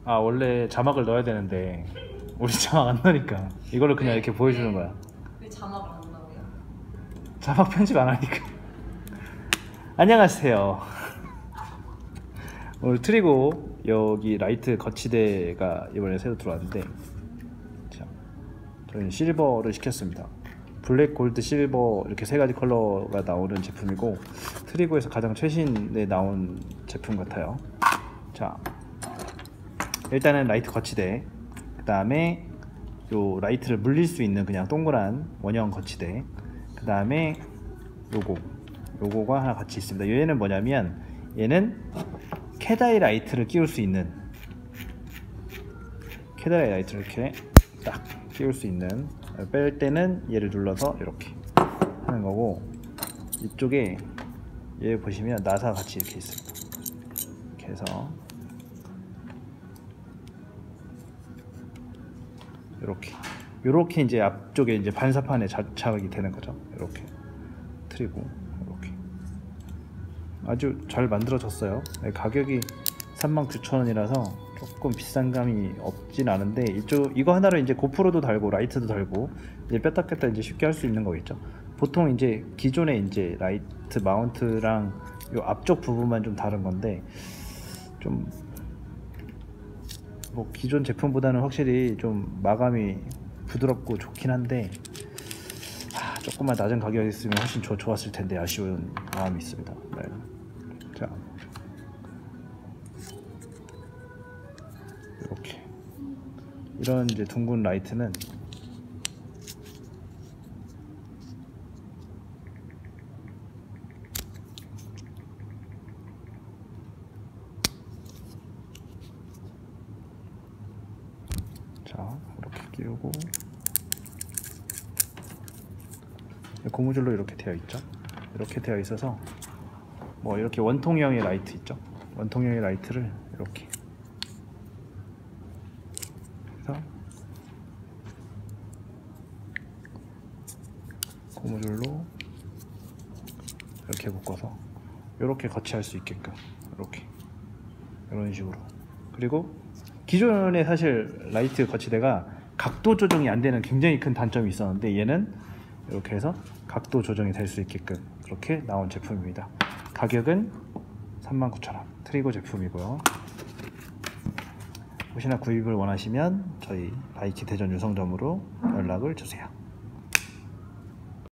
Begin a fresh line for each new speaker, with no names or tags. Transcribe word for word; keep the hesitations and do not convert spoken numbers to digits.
아 원래 자막을 넣어야 되는데 우리 자막 안 넣으니까 이걸로 그냥 이렇게 보여주는 거야.
왜 자막을 안 넣어요?
자막 편집 안 하니까. 안녕하세요. 오늘 트리고 여기 라이트 거치대가 이번에 새로 들어왔는데, 자, 저희는 실버를 시켰습니다. 블랙, 골드, 실버 이렇게 세 가지 컬러가 나오는 제품이고 트리고에서 가장 최신에 나온 제품 같아요. 자, 일단은 라이트 거치대, 그 다음에 요 라이트를 물릴 수 있는 그냥 동그란 원형 거치대, 그 다음에 요거 요거가 하나 같이 있습니다. 얘는 뭐냐면 얘는 캐다이 라이트를 끼울 수 있는, 캐다이 라이트를 이렇게 딱 끼울 수 있는, 뺄 때는 얘를 눌러서 이렇게 하는 거고, 이쪽에 얘 보시면 나사 같이 이렇게 있습니다. 이렇게 해서 이렇게 이렇게 이제 앞쪽에 이제 반사판에 자착이 되는 거죠. 이렇게 트리고 이렇게 아주 잘 만들어졌어요. 가격이 삼만 구천 원이라서 조금 비싼 감이 없진 않은데, 이쪽 이거 하나로 이제 고프로도 달고 라이트도 달고 이제 뺐다 꼈다 이제 쉽게 할 수 있는 거겠죠. 보통 이제 기존의 이제 라이트 마운트랑 요 앞쪽 부분만 좀 다른 건데, 좀 뭐 기존 제품보다는 확실히 좀 마감이 부드럽고 좋긴 한데, 아, 조금만 낮은 가격이 있으면 훨씬 좋, 좋았을 텐데 아쉬운 마음이 있습니다. 네. 자, 이렇게 이런 이제 둥근 라이트는 자, 이렇게 끼우고 고무줄로 이렇게 되어 있죠. 이렇게 되어 있어서 뭐 이렇게 원통형의 라이트 있죠. 원통형의 라이트를 이렇게 해서 고무줄로 이렇게 묶어서 이렇게 거치할 수 있게끔 이렇게 이런 식으로. 그리고 기존에 사실 라이트 거치대가 각도 조정이 안 되는 굉장히 큰 단점이 있었는데, 얘는 이렇게 해서 각도 조정이 될 수 있게끔 그렇게 나온 제품입니다. 가격은 삼만 구천 원 트리고 제품이고요. 혹시나 구입을 원하시면 저희 바이키 대전 유성점으로 연락을 주세요.